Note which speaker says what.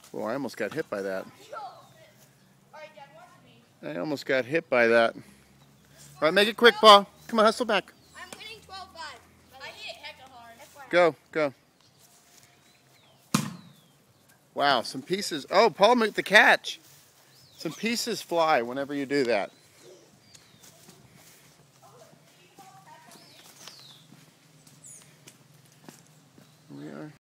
Speaker 1: Oh, I almost got hit by that. I almost got hit by that. All right, make it quick, Paul. Come on, hustle back.
Speaker 2: I'm winning 12-5. I hit hecka hard.
Speaker 1: Go, go. Wow, some pieces. Oh, Paul made the catch. Some pieces fly whenever you do that. We are.